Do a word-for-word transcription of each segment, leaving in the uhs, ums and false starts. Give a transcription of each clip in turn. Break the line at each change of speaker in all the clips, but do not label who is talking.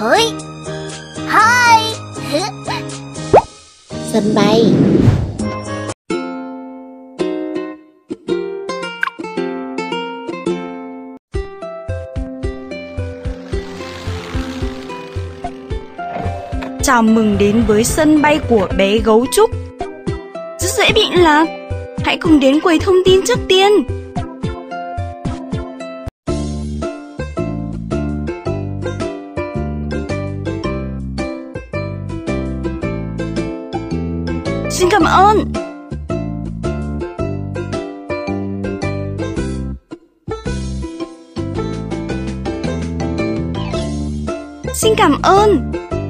Hỡi. Hai.
Sân bay.
Chào mừng đến với sân bay của bé gấu trúc. Rất dễ bị lạc. Hãy cùng đến quầy thông tin trước tiên. Xin cảm ơn. Xin cảm ơn.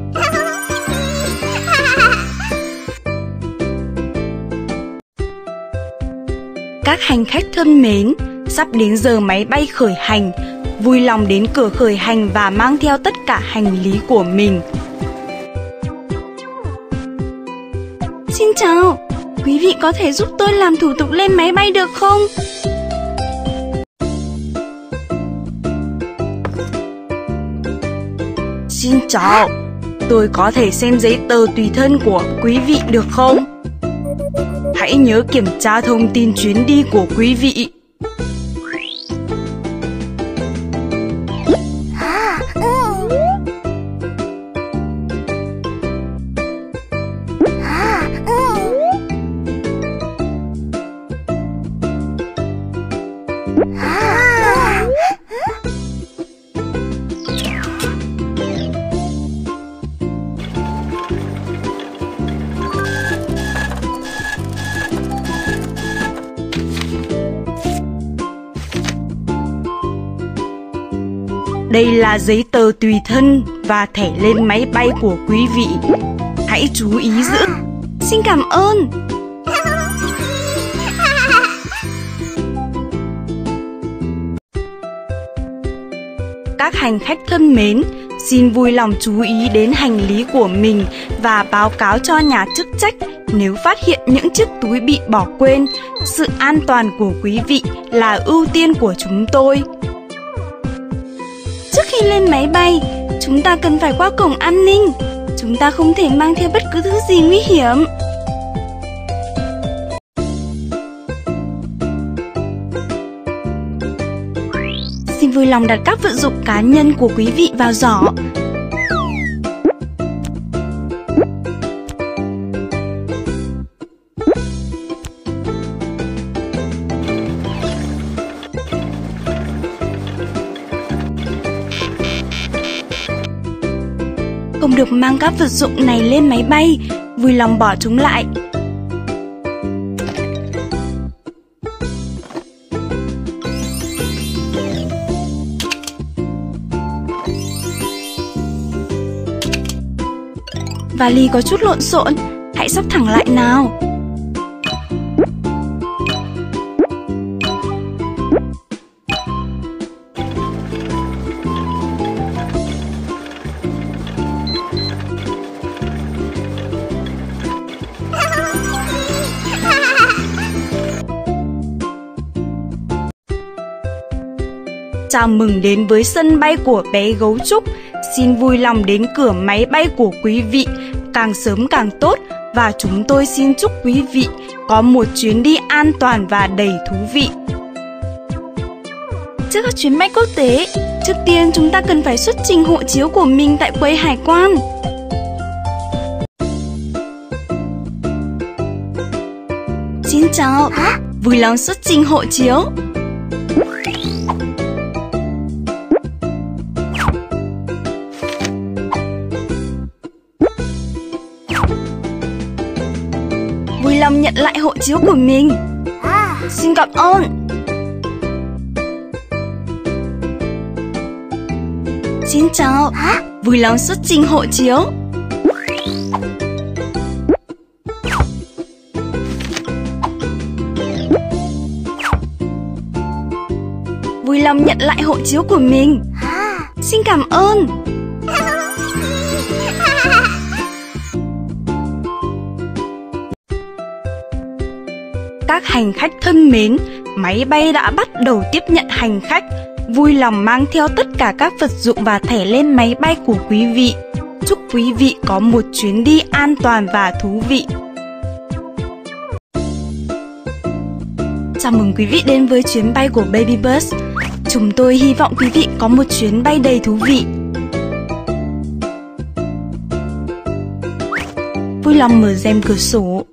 Các hành khách thân mến, sắp đến giờ máy bay khởi hành. Vui lòng đến cửa khởi hành và mang theo tất cả hành lý của mình. Xin chào, quý vị có thể giúp tôi làm thủ tục lên máy bay được không? Xin chào, tôi có thể xem giấy tờ tùy thân của quý vị được không? Hãy nhớ kiểm tra thông tin chuyến đi của quý vị. Đây là giấy tờ tùy thân và thẻ lên máy bay của quý vị. Hãy chú ý giữ. Xin cảm ơn. Các hành khách thân mến, xin vui lòng chú ý đến hành lý của mình và báo cáo cho nhà chức trách nếu phát hiện những chiếc túi bị bỏ quên. Sự an toàn của quý vị là ưu tiên của chúng tôi. Trước khi lên máy bay, chúng ta cần phải qua cổng an ninh. Chúng ta không thể mang theo bất cứ thứ gì nguy hiểm. Xin vui lòng đặt các vật dụng cá nhân của quý vị vào giỏ. Không được mang các vật dụng này lên máy bay, vui lòng bỏ chúng lại. Vali có chút lộn xộn, hãy sắp thẳng lại nào. Chào mừng đến với sân bay của bé gấu trúc. Xin vui lòng đến cửa máy bay của quý vị càng sớm càng tốt, và chúng tôi xin chúc quý vị có một chuyến đi an toàn và đầy thú vị. Trước các chuyến bay quốc tế, trước tiên chúng ta cần phải xuất trình hộ chiếu của mình tại quầy hải quan. Xin chào, vui lòng xuất trình hộ chiếu. Vui lòng nhận lại hộ chiếu của mình. Xin cảm ơn. Xin chào, vui lòng xuất trình hộ chiếu. Vui lòng nhận lại hộ chiếu của mình. Xin cảm ơn. Các hành khách thân mến, máy bay đã bắt đầu tiếp nhận hành khách. vui lòng mang theo tất cả các vật dụng và thẻ lên máy bay của quý vị. Chúc quý vị có một chuyến đi an toàn và thú vị. Chào mừng quý vị đến với chuyến bay của Baby Bus. Chúng tôi hy vọng quý vị có một chuyến bay đầy thú vị. Vui lòng mở rèm cửa sổ.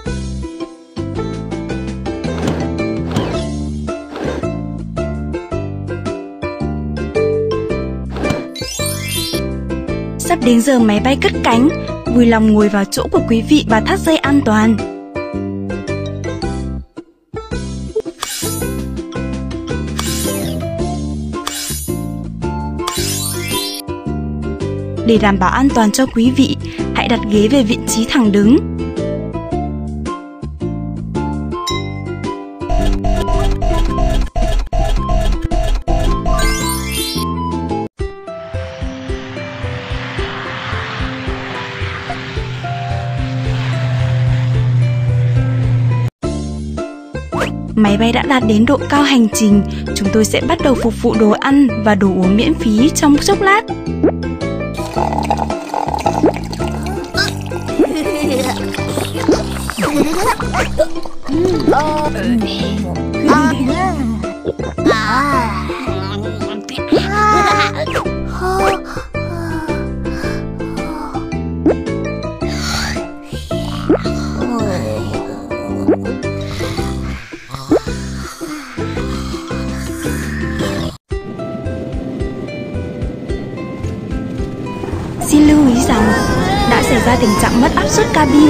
Sắp đến giờ máy bay cất cánh, vui lòng ngồi vào chỗ của quý vị và thắt dây an toàn. Để đảm bảo an toàn cho quý vị, hãy đặt ghế về vị trí thẳng đứng. Máy bay đã đạt đến độ cao hành trình, chúng tôi sẽ bắt đầu phục vụ đồ ăn và đồ uống miễn phí trong chốc lát. Xin lưu ý rằng đã xảy ra tình trạng mất áp suất cabin.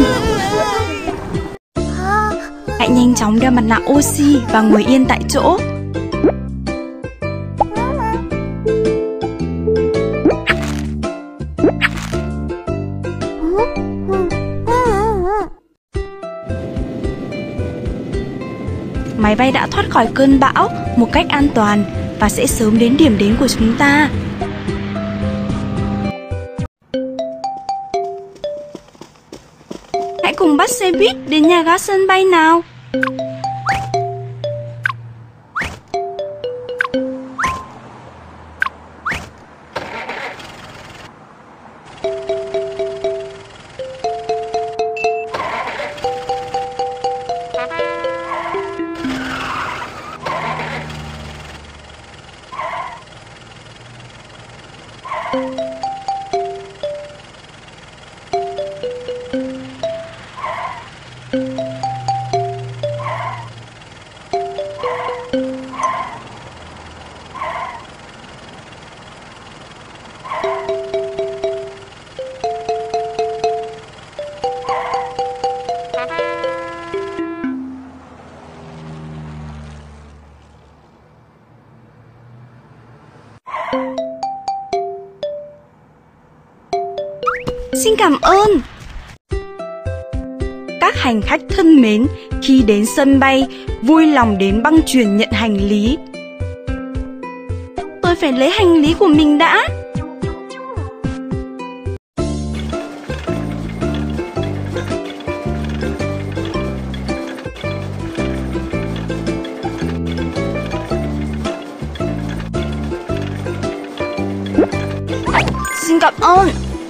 Hãy nhanh chóng đeo mặt nạ oxy và ngồi yên tại chỗ. Máy bay đã thoát khỏi cơn bão một cách an toàn và sẽ sớm đến điểm đến của chúng ta. Hãy cùng bắt xe buýt đến nhà ga sân bay nào. Xin cảm ơn. Các hành khách thân mến, khi đến sân bay, vui lòng đến băng chuyền nhận hành lý. Tôi phải lấy hành lý của mình đã. Xin cảm ơn.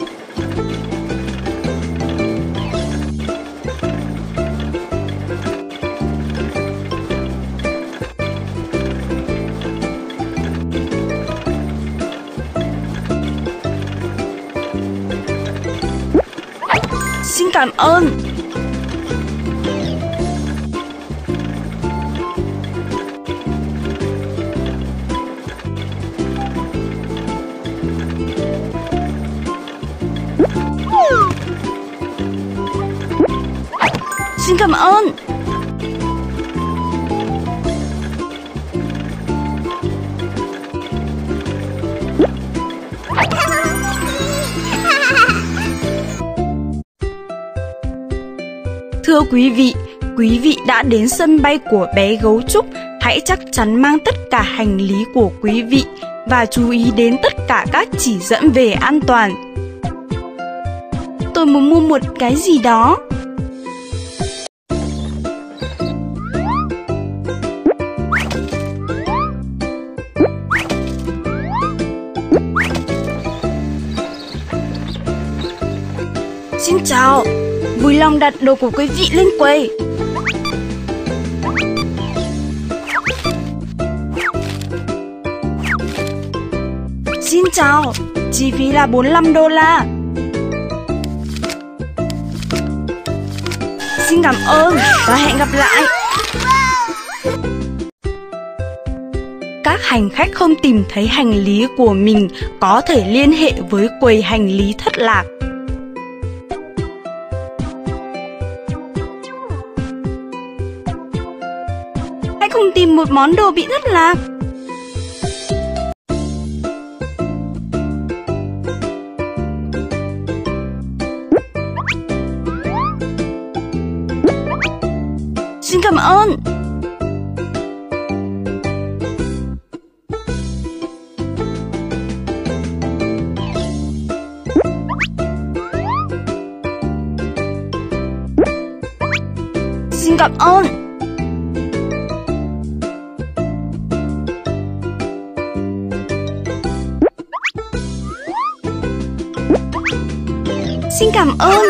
Xin cảm ơn. Xin cảm ơn. Thưa quý vị, quý vị đã đến sân bay của bé gấu trúc. Hãy chắc chắn mang tất cả hành lý của quý vị và chú ý đến tất cả các chỉ dẫn về an toàn. Tôi muốn mua một cái gì đó. chào, vui lòng đặt đồ của quý vị lên quầy. Xin chào, chi phí là bốn mươi lăm đô la. Xin cảm ơn và hẹn gặp lại. Các hành khách không tìm thấy hành lý của mình có thể liên hệ với quầy hành lý thất lạc. Hãy cùng tìm một món đồ bị thất lạc. Xin cảm ơn. Xin cảm ơn. Xin cảm ơn.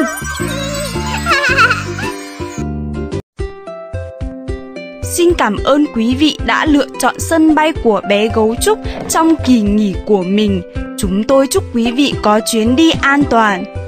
Xin cảm ơn quý vị đã lựa chọn sân bay của bé gấu trúc trong kỳ nghỉ của mình. Chúng tôi chúc quý vị có chuyến đi an toàn.